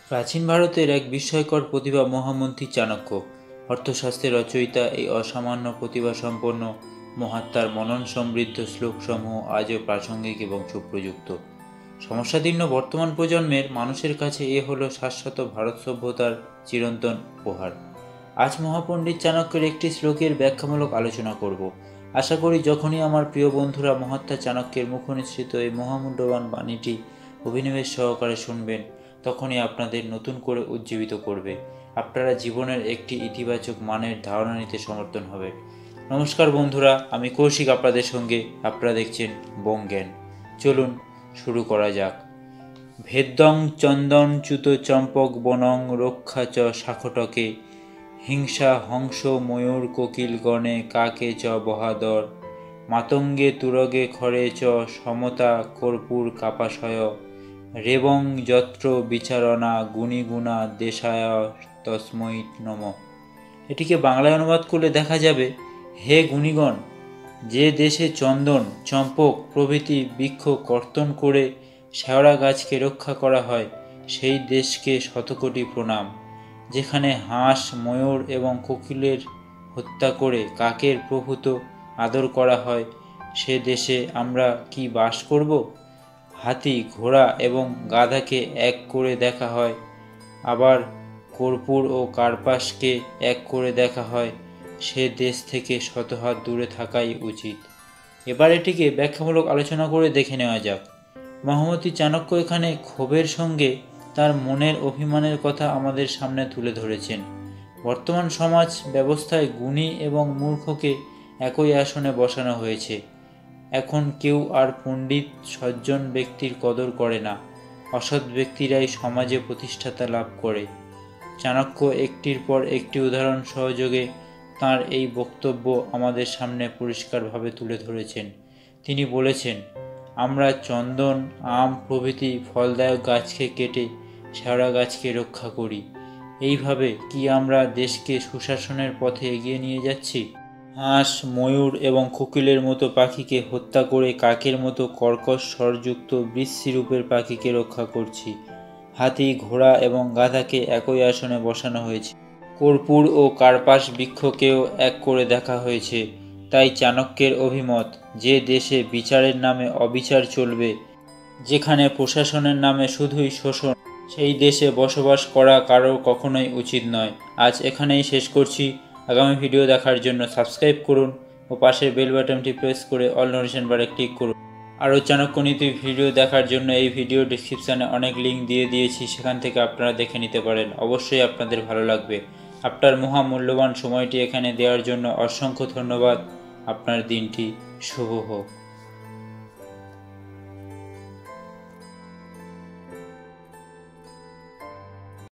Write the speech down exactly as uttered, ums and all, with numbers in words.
প্রাচীন ভারতের এক বিস্ময়কর প্রতিভা মহামন্ত্রী চাণক্য। অর্থশাস্ত্রের রচয়িতা এই অসামান্য প্রতিভাসম্পন্ন মহাত্মার মনন সমৃদ্ধ শ্লোকসমূহ আজও প্রাসঙ্গিক এবং সুপ্রযুক্ত। সমস্যাদীর্ণ বর্তমান প্রজন্মের মানুষের কাছে এ হলো শাশ্বত ভারত সভ্যতার চিরন্তন উপহার। আজ মহাপণ্ডিত চাণক্যের একটি শ্লোকের ব্যাখ্যামূলক আলোচনা করব। আশা করি যখনই আমার প্রিয় বন্ধুরা মহাত্মা চাণক্যের মুখনিসৃত এই মহামূল্যবান বাণীটি অভিনিবেশ সহকারে শুনবেন, তখনই আপনাদের নতুন করে উজ্জীবিত করবে। আপনারা জীবনের একটি ইতিবাচক মানের ধারণা নিতে সমর্থন হবে। নমস্কার বন্ধুরা, আমি কৌশিক আপনাদের সঙ্গে। আপনারা দেখছেন বঙ্গজ্ঞান। চলুন শুরু করা যাক। ভেদ্যং চন্দন চ্যুত চম্পক বনং রক্ষা চ শাখটকে হিংসা হংস ময়ূর কোকিল গণে কাকে চ বহাদর মাতঙ্গে তুরগে খরে চ সমতা কর্পূর কাপাশয় রেবং যত্র বিচারণা গুণিগুণা দেশায় তস্মৈ নম। এটিকে বাংলায় অনুবাদ করলে দেখা যাবে, হে গুণীগণ, যে দেশে চন্দন চম্পক প্রভৃতি বৃক্ষ কর্তন করে শেওড়া গাছকে রক্ষা করা হয়, সেই দেশকে শতকোটি প্রণাম। যেখানে হাঁস ময়ূর এবং কোকিলের হত্যা করে কাকের প্রভূত আদর করা হয়, সে দেশে আমরা কি বাস করব? হাতি ঘোড়া এবং গাধাকে এক করে দেখা হয়, আবার কর্পূর ও কার্পাসকে এক করে দেখা হয়, সে দেশ থেকে শতহাত দূরে থাকাই উচিত। এবার এটিকে ব্যাখ্যামূলক আলোচনা করে দেখে নেওয়া যাক। মহামতি চাণক্য এখানে ক্ষোভের সঙ্গে তার মনের অভিমানের কথা আমাদের সামনে তুলে ধরেছেন। বর্তমান সমাজ ব্যবস্থায় গুণী এবং মূর্খকে একই আসনে বসানো হয়েছে। এখন কেউ আর পণ্ডিত সজ্জন ব্যক্তির কদর করে না, অসৎ ব্যক্তিরাই সমাজে প্রতিষ্ঠাতা লাভ করে। চাণক্য একটির পর একটি উদাহরণ সহযোগে তাঁর এই বক্তব্য আমাদের সামনে পরিষ্কারভাবে তুলে ধরেছেন। তিনি বলেছেন, আমরা চন্দন আম প্রভৃতি ফলদায়ক গাছকে কেটে শেওড়া গাছকে রক্ষা করি। এইভাবে কি আমরা দেশকে সুশাসনের পথে এগিয়ে নিয়ে যাচ্ছি? হাঁস ময়ূর এবং কোকিলের মতো পাখিকে হত্যা করে কাকের মতো কর্কশ স্বরযুক্ত বৃশ্চিরূপের পাখিকে রক্ষা করছি। হাতি ঘোড়া এবং গাধাকে একই আসনে বসানো হয়েছে। কর্পূর ও কার্পাস বৃক্ষকেও এক করে দেখা হয়েছে। তাই চাণক্যের অভিমত, যে দেশে বিচারের নামে অবিচার চলবে, যেখানে প্রশাসনের নামে শুধুই শোষণ, সেই দেশে বসবাস করা কারো কখনোই উচিত নয়। আজ এখানেই শেষ করছি। আগামী ভিডিও দেখার জন্য সাবস্ক্রাইব করুন ও পাশের বেল বাটনটি প্রেস করে অল নোটিফিকেশন বারে ক্লিক করুন। আরও চাণক্যনীতি ভিডিও দেখার জন্য এই ভিডিও ডিসক্রিপশানে অনেক লিঙ্ক দিয়ে দিয়েছি, সেখান থেকে আপনারা দেখে নিতে পারেন। অবশ্যই আপনাদের ভালো লাগবে। আপনার মহামূল্যবান সময়টি এখানে দেওয়ার জন্য অসংখ্য ধন্যবাদ। আপনার দিনটি শুভ হোক।